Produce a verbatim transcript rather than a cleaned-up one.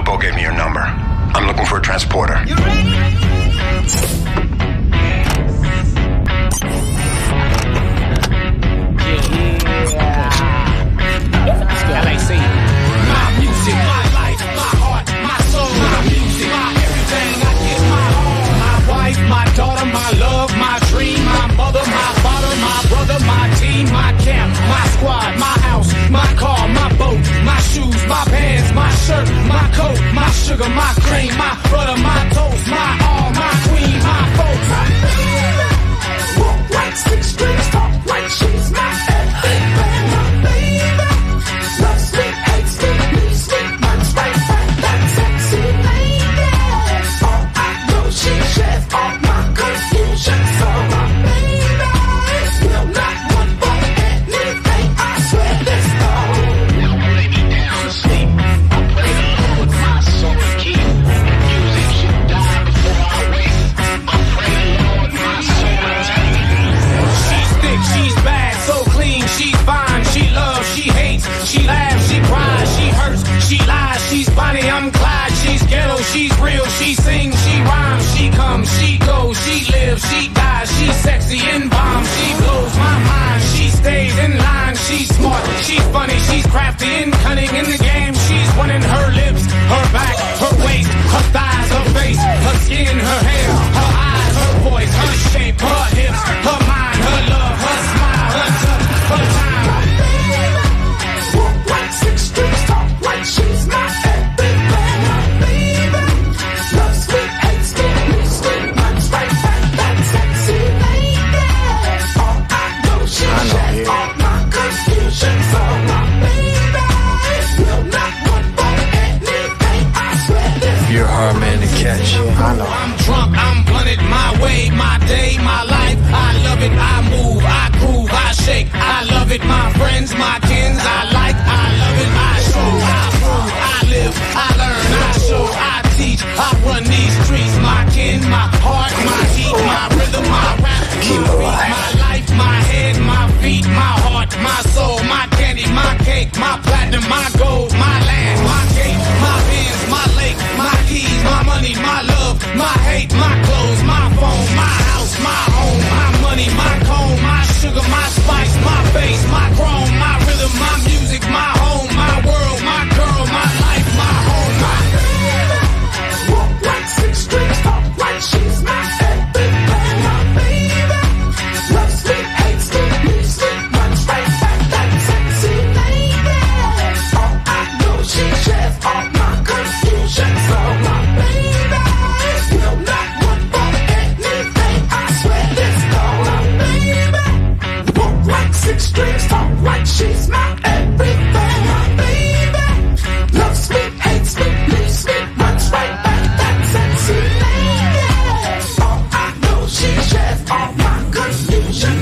Bo gave me your number. I'm looking for a transporter. You ready? L A C. My music, my life, my heart, my soul, my music, my everything. I give my all. My wife, my daughter, my love, my dream, my mother, my father, my brother, my team, my camp, my squad, my house, my car, my boat, my shoes, my pants, my shirt, my coat, my sugar, my cream, my butter, my toast, my all, my queen, my folks. Walk like six strings, talk like she's my everything, my baby. Love sweet, hate sweet, blue sweet, runs right back, that sexy lady. All I know, she shares all my confusion, so my baby will not want for anything. I swear this though. Now lay me down to sleep. I pray the Lord my soul to keep. Music should die before I wake. I pray the Lord my soul to take. She's thick, she's bad, so clean, she's fine, she loves, she hates, she laughs, she cries, she hurts, she lies, she's Bonnie, I'm Clyde, she's ghetto, she's real, she sings, she rhymes, she comes, she goes, she lives, she dies, she's sexy and bomb, she blows my mind, she stays in line, she's smart, she's funny, she's crafty and cunning in the game, she's winning her lips, her back, her waist, her thighs, her face, her skin, her hair, her eyes, her voice, her shape, her hips, her mind, her love, her smile, her touch, her time. Walk like six strings, talk like she's my everything, my baby. Love sweet, hate sweet, blue sweet, runs right back, that sexy lady. All I know, she shares all my confusion, so my baby will not want for anything. I swear this. You're a hard man to catch. I know. I'm drunk, I'm blunted, my way, my day, my life. I love it, I move, I groove, I shake. I love it, my friends, my kins, I like, I love it, I show, I prove, I live, I learn, I show, I teach, I run these streets, my kin, my heart, my heat, my rhythm, my rap, Keep my alive. beat, my life, my head, my feet, my heart, my soul, my candy, my cake, my platinum, my gold, my land, my gate, my pins, my lake, my keys, my money, my love, my hate, my clothes, my phone, my house, my home, my money, my comb, my sugar, my spice, my face, my chrome, my rhythm, my music, my home, my world, my girl, my life, my home, my Walk like six strings, talk like she's my everything, my baby. Love sweet, hate sweet, blue sweet, runs right back, that sexy lady. All I know, she shares all my confusion, so my baby will not want for anything. I swear this though, my baby. Walk like six strings, talk like she's my everything, my baby. Love sweet, hate sweet, blue sweet, runs right back, that sexy lady. All I know, she shares all my confusion,